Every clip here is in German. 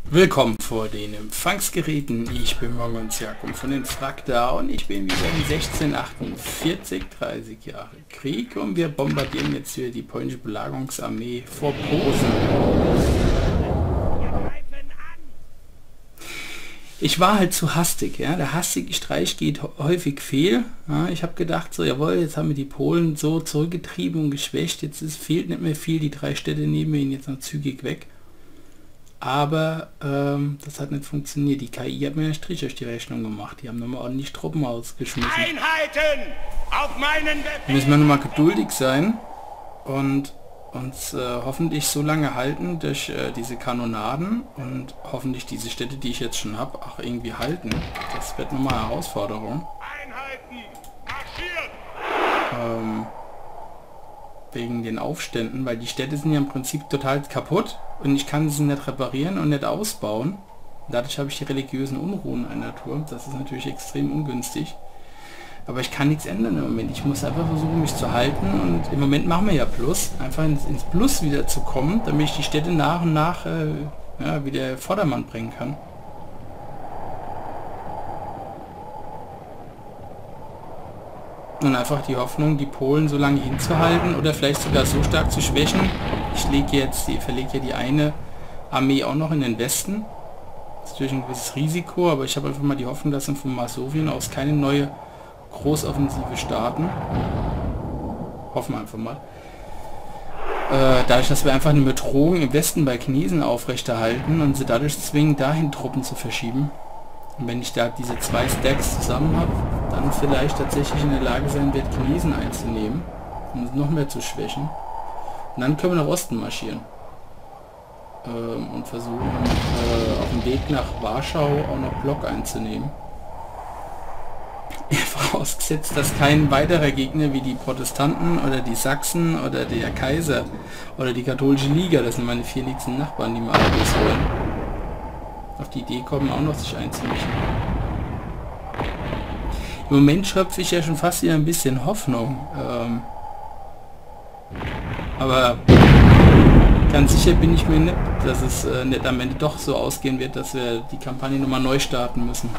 Willkommen vor den Empfangsgeräten. Ich bin Mongon's Jakob von den Frakta und ich bin wieder in 1648, 30 Jahre Krieg, und wir bombardieren jetzt hier die polnische Belagerungsarmee vor Posen. Ich war halt zu hastig, ja. Der hastige Streich geht häufig fehl. Ja, ich habe gedacht, so jawohl, jetzt haben wir die Polen so zurückgetrieben und geschwächt, fehlt nicht mehr viel, die 3 Städte nehmen wir ihn jetzt noch zügig weg. Aber das hat nicht funktioniert. Die KI hat mir einen Strich durch die Rechnung gemacht. Die haben nochmal ordentlich Truppen ausgeschmissen. Einheiten auf meinen Befehl! Da müssen wir nochmal geduldig sein und uns hoffentlich so lange halten durch diese Kanonaden und hoffentlich diese Städte, die ich jetzt schon habe, auch irgendwie halten. Das wird nochmal eine Herausforderung. Einheiten marschiert! Wegen den Aufständen, weil die Städte sind ja im Prinzip total kaputt und ich kann sie nicht reparieren und nicht ausbauen. Dadurch habe ich die religiösen Unruhen in der Natur. Das ist natürlich extrem ungünstig. Aber ich kann nichts ändern im Moment. Ich muss einfach versuchen, mich zu halten, und im Moment machen wir ja Plus. Einfach ins Plus wieder zu kommen, damit ich die Städte nach und nach wieder Vordermann bringen kann. Und einfach die Hoffnung, die Polen so lange hinzuhalten oder vielleicht sogar so stark zu schwächen. Ich verlege ja die eine Armee auch noch in den Westen. Das ist natürlich ein gewisses Risiko, aber ich habe einfach mal die Hoffnung, dass wir von Masowien aus keine neue Großoffensive starten. Hoffen wir einfach mal. Dadurch, dass wir einfach eine Bedrohung im Westen bei Chinesen aufrechterhalten und sie dadurch zwingen, dahin Truppen zu verschieben. Und wenn ich da diese 2 Stacks zusammen habe, dann vielleicht tatsächlich in der Lage sein wird, Chinesen einzunehmen, um noch mehr zu schwächen. Und dann können wir nach Osten marschieren. Und versuchen, auf dem Weg nach Warschau auch noch Block einzunehmen. Vorausgesetzt, dass kein weiterer Gegner wie die Protestanten oder die Sachsen oder der Kaiser oder die katholische Liga, das sind meine 4 liebsten Nachbarn, die mal alles wollen, auf die Idee kommen, auch noch sich einzumischen. Im Moment schöpfe ich ja schon fast wieder ein bisschen Hoffnung. Aber ganz sicher bin ich mir nicht, dass es nicht am Ende doch so ausgehen wird, dass wir die Kampagne nochmal neu starten müssen.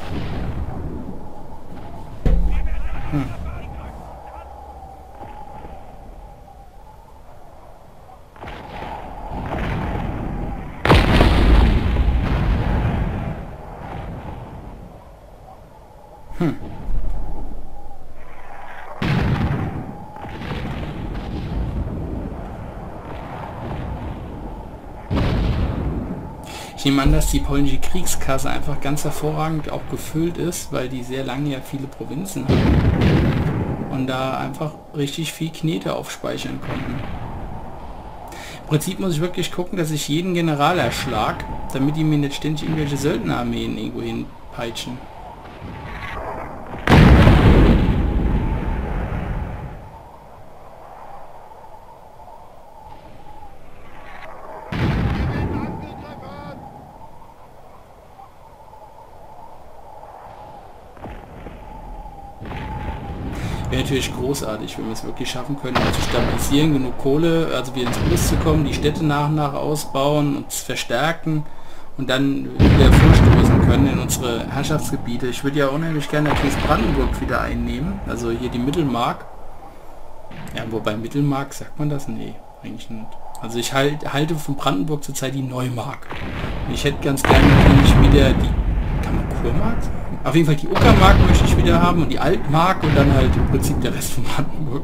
Ich nehme an, dass die polnische Kriegskasse einfach ganz hervorragend auch gefüllt ist, weil die sehr lange ja viele Provinzen haben und da einfach richtig viel Knete aufspeichern konnten. Im Prinzip muss ich wirklich gucken, dass ich jeden General erschlag, damit die mir nicht ständig irgendwelche Söldnerarmeen irgendwo hinpeitschen. Wäre natürlich großartig, wenn wir es wirklich schaffen können, zu stabilisieren, genug Kohle, also wieder ins Plus zu kommen, die Städte nach und nach ausbauen und verstärken und dann wieder vorstoßen können in unsere Herrschaftsgebiete. Ich würde ja unheimlich gerne natürlich Brandenburg wieder einnehmen, also hier die Mittelmark. Ja, wobei Mittelmark, sagt man das? Nee, eigentlich nicht. Also ich halte von Brandenburg zurzeit die Neumark. Und ich hätte ganz gerne natürlich wieder die... Kann man Kurmark? Auf jeden Fall die Uckermark möchte ich wieder haben und die Altmark und dann halt im Prinzip der Rest von Brandenburg.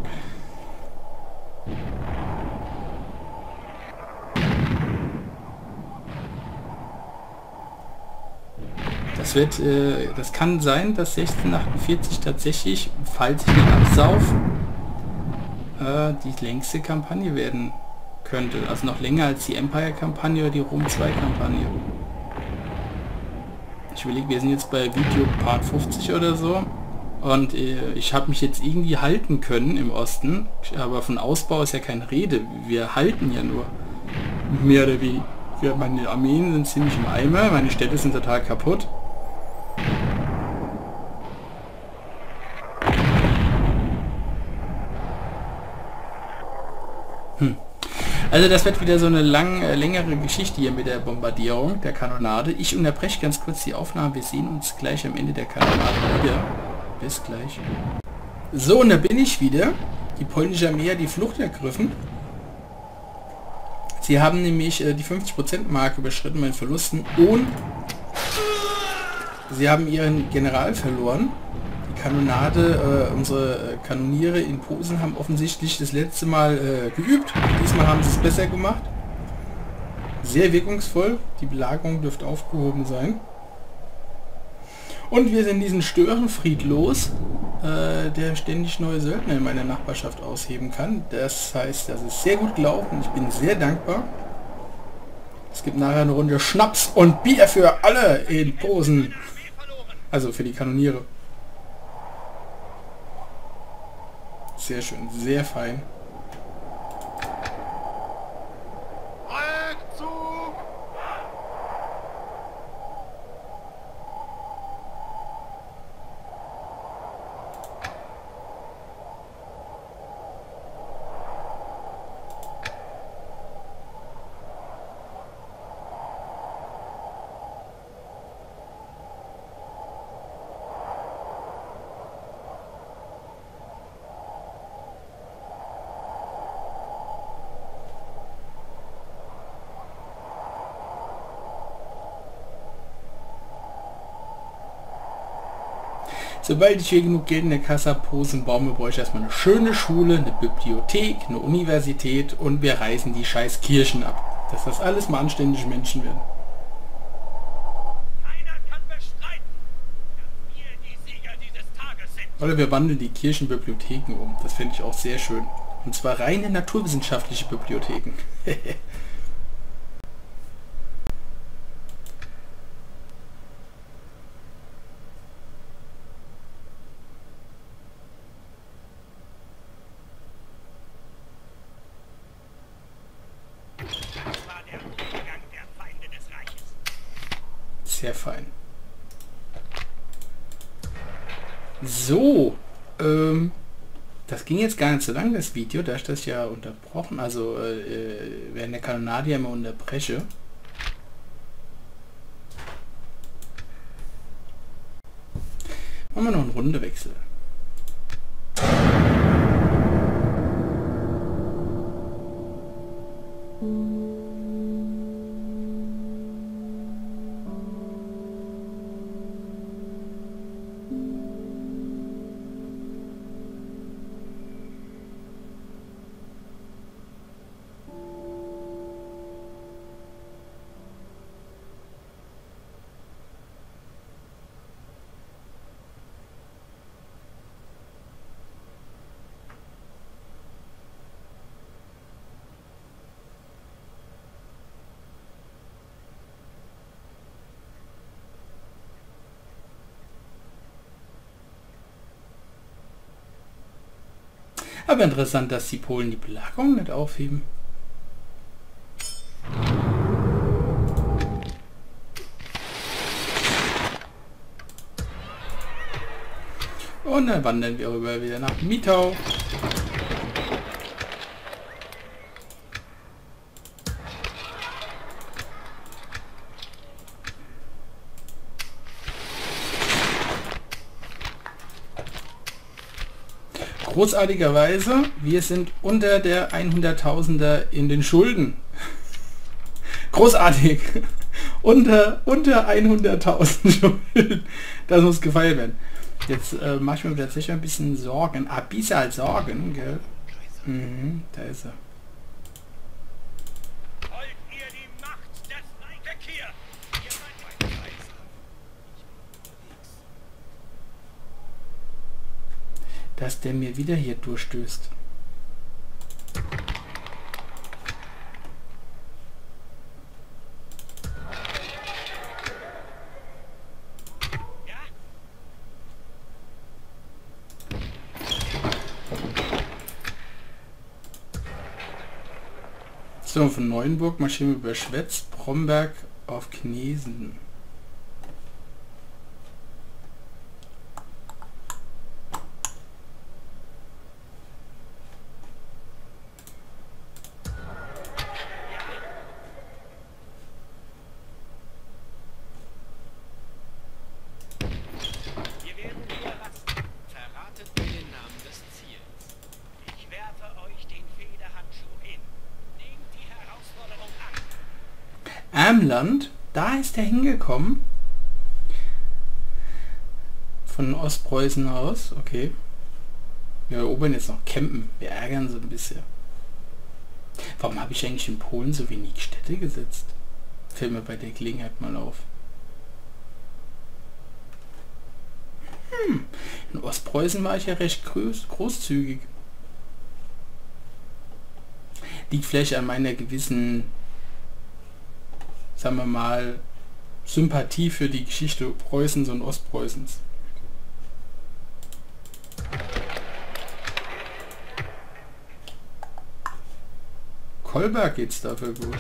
Das kann sein, dass 1648 tatsächlich, falls ich nicht absaufe, die längste Kampagne werden könnte. Also noch länger als die Empire-Kampagne oder die Rom 2-Kampagne. Ich überlege, wir sind jetzt bei Video Part 50 oder so und ich habe mich jetzt irgendwie halten können im Osten, aber von Ausbau ist ja keine Rede, wir halten ja nur mehr oder weniger. Meine Armeen sind ziemlich im Eimer, meine Städte sind total kaputt. Also das wird wieder so eine längere Geschichte hier mit der Bombardierung der Kanonade. Ich unterbreche ganz kurz die Aufnahme. Wir sehen uns gleich am Ende der Kanonade wieder. Bis gleich. So, und da bin ich wieder. Die polnische Armee hat die Flucht ergriffen. Sie haben nämlich die 50%-Marke überschritten bei den Verlusten und sie haben ihren General verloren. Die Kanonade, unsere Kanoniere in Posen haben offensichtlich das letzte Mal geübt. Diesmal haben sie es besser gemacht. Sehr wirkungsvoll. Die Belagerung dürfte aufgehoben sein. Und wir sind diesen Störenfried los, der ständig neue Söldner in meiner Nachbarschaft ausheben kann. Das heißt, das ist sehr gut gelaufen. Ich bin sehr dankbar. Es gibt nachher eine Runde Schnaps und Bier für alle in Posen. Also für die Kanoniere. Sehr schön, sehr fein. Sobald ich hier genug Geld in der Kasse Posen bauen wir, brauche ich erstmal eine schöne Schule, eine Bibliothek, eine Universität und wir reißen die scheiß Kirchen ab. Dass das alles mal anständige Menschen werden. Keiner kann bestreiten, dass wir die Sieger dieses Tages sind. Oder wir wandeln die Kirchenbibliotheken um. Das finde ich auch sehr schön. Und zwar reine naturwissenschaftliche Bibliotheken. Das war der Untergang der Feinde des Reiches. Sehr fein. So, das ging jetzt gar nicht so lang, das Video, da ist das ja unterbrochen, also während der Kanonade ja immer unterbreche. Machen wir noch einen Rundewechsel. Aber interessant, dass die Polen die Belagerung nicht aufheben. Und dann wandern wir rüber wieder nach Mitau. Großartigerweise, wir sind unter der 100.000er in den Schulden. Großartig. unter 100.000 Schulden. Das muss gefeiert werden. Jetzt mache ich mir tatsächlich ein bisschen Sorgen. Ein bisschen Sorgen, gell? Mhm, da ist er. Wollt ihr die Macht des Reiches hier? Ihr seid mein Kaiser. Dass der mir wieder hier durchstößt. Ja? So, von Neuenburg marschieren wir über Schwetz, Bromberg auf Knesen. Amland. Da ist er hingekommen. Von Ostpreußen aus. Okay. Wir erobern jetzt noch Kempen. Wir ärgern so ein bisschen. Warum habe ich eigentlich in Polen so wenig Städte gesetzt? Fällt mir bei der Gelegenheit mal auf. In Ostpreußen war ich ja recht großzügig. Liegt vielleicht an meiner gewissen, sagen wir mal, Sympathie für die Geschichte Preußens und Ostpreußens. Kolberg geht's dafür gut.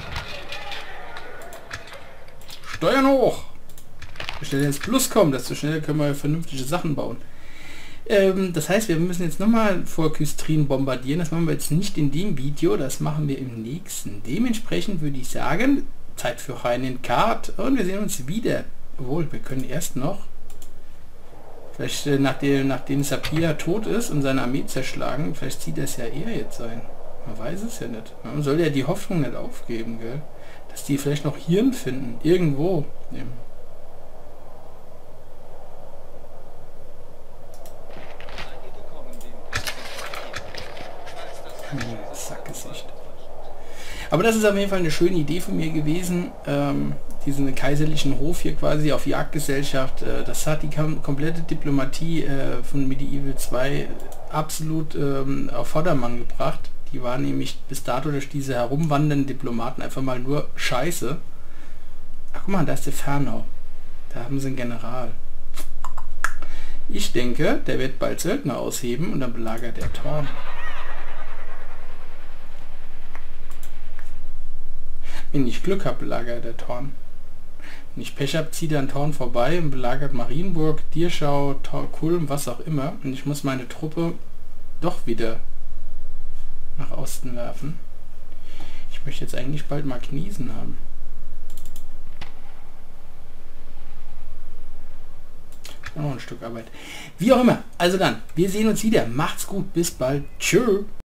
Steuern hoch! Je schneller ins Plus kommt, desto schneller können wir vernünftige Sachen bauen. Das heißt, wir müssen jetzt nochmal vor Küstrin bombardieren. Das machen wir jetzt nicht in dem Video, das machen wir im nächsten. Dementsprechend würde ich sagen, Zeit für einen Card und wir sehen uns wieder. Obwohl, wir können erst noch, vielleicht nachdem Sapir tot ist und seine Armee zerschlagen, vielleicht zieht das ja eher jetzt ein. Man weiß es ja nicht. Man soll ja die Hoffnung nicht aufgeben, gell? Dass die vielleicht noch Hirn finden. Irgendwo. Ja. Sackgesicht. Aber das ist auf jeden Fall eine schöne Idee von mir gewesen. Diesen kaiserlichen Hof hier quasi auf Jagdgesellschaft. Das hat die komplette Diplomatie von Medieval 2 absolut auf Vordermann gebracht. Die waren nämlich bis dato durch diese herumwandernden Diplomaten einfach mal nur Scheiße. Ach guck mal, da ist der Fernau. Da haben sie einen General. Ich denke, der wird bald Söldner ausheben und dann belagert der Thorn. Wenn ich Glück habe, belagert der Thorn. Wenn ich Pech habe, zieht er an Thorn vorbei und belagert Marienburg, Dirschau, Kulm, was auch immer. Und ich muss meine Truppe doch wieder nach Osten werfen. Ich möchte jetzt eigentlich bald mal Kniesen haben. Noch ein Stück Arbeit. Wie auch immer. Also dann, wir sehen uns wieder. Macht's gut. Bis bald. Tschö.